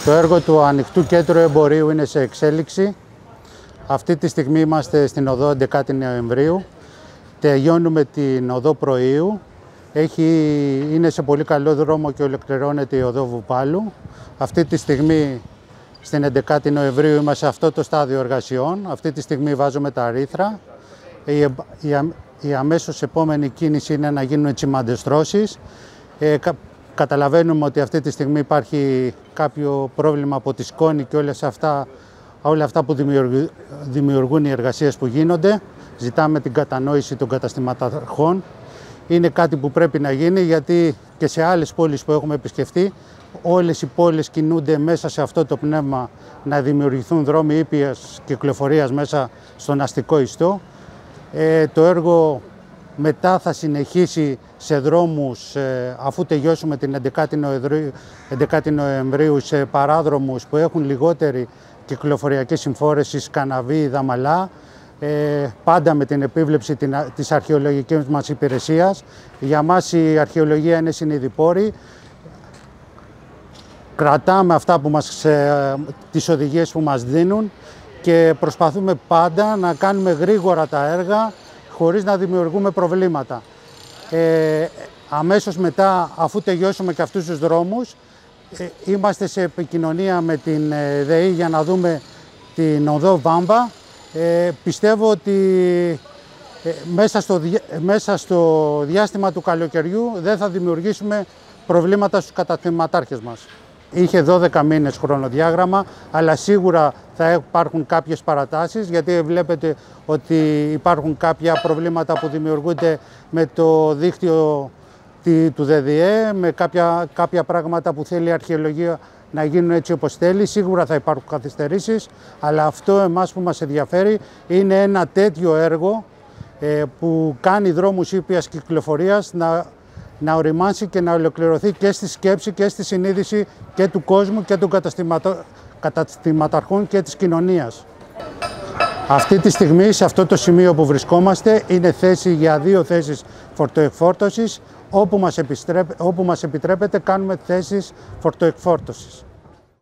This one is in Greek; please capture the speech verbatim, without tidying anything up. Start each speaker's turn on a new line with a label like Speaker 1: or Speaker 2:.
Speaker 1: Το έργο του Ανοιχτού Κέντρου Εμπορίου είναι σε εξέλιξη. Αυτή τη στιγμή είμαστε στην οδό έντεκα Νοεμβρίου. Τελειώνουμε την οδό Πρωίου. Έχει, είναι σε πολύ καλό δρόμο και ολοκληρώνεται η οδό Βουπάλου. Αυτή τη στιγμή στην έντεκα Νοεμβρίου είμαστε σε αυτό το στάδιο εργασιών. Αυτή τη στιγμή βάζουμε τα ρήθρα. Η, η, η αμέσως επόμενη κίνηση είναι να γίνουν τσιμαντεστρώσεις. Ε, κα, καταλαβαίνουμε ότι αυτή τη στιγμή υπάρχει κάποιο πρόβλημα από τη σκόνη και όλες αυτά, όλα αυτά που δημιουργούν, δημιουργούν οι εργασίες που γίνονται. Ζητάμε την κατανόηση των καταστηματαρχών. Είναι κάτι που πρέπει να γίνει, γιατί και σε άλλες πόλεις που έχουμε επισκεφτεί, όλες οι πόλεις κινούνται μέσα σε αυτό το πνεύμα να δημιουργηθούν δρόμοι ήπιας κυκλοφορίας μέσα στον αστικό ιστό. Ε, το έργο μετά θα συνεχίσει σε δρόμους, ε, αφού τελειώσουμε την έντεκα Νοεμβρίου, σε παράδρομους που έχουν λιγότερη κυκλοφοριακή συμφόρηση, Σκαναβή, Δαμαλά, ε, πάντα με την επίβλεψη την, της αρχαιολογικής μας υπηρεσίας. Για μας η αρχαιολογία είναι συνειδηπόρη. Κρατάμε αυτά που μας, ε, τις οδηγίες που μας δίνουν και προσπαθούμε πάντα να κάνουμε γρήγορα τα έργα χωρίς να δημιουργούμε προβλήματα. Ε, αμέσως μετά, αφού τελειώσουμε και αυτούς τους δρόμους, ε, είμαστε σε επικοινωνία με την ε, ΔΕΗ για να δούμε την οδό Βάμβα. Ε, πιστεύω ότι ε, μέσα, στο, μέσα στο διάστημα του καλοκαιριού δεν θα δημιουργήσουμε προβλήματα στους καταστηματάρχες μας. Είχε δώδεκα μήνες χρονοδιάγραμμα, αλλά σίγουρα θα υπάρχουν κάποιες παρατάσεις, γιατί βλέπετε ότι υπάρχουν κάποια προβλήματα που δημιουργούνται με το δίκτυο του ΔΔΕ, με κάποια, κάποια πράγματα που θέλει η αρχαιολογία να γίνουν έτσι όπως θέλει. Σίγουρα θα υπάρχουν καθυστερήσεις, αλλά αυτό εμάς που μας ενδιαφέρει είναι ένα τέτοιο έργο ε, που κάνει δρόμους ήπιας κυκλοφορίας να να οριμάσει και να ολοκληρωθεί και στη σκέψη και στη συνείδηση και του κόσμου και των καταστηματαρχών και της κοινωνίας. Αυτή τη στιγμή, σε αυτό το σημείο που βρισκόμαστε, είναι θέση για δύο θέσεις φορτοεκφόρτωσης. Όπου μας, όπου μας επιτρέπεται κάνουμε θέσεις φορτοεκφόρτωσης.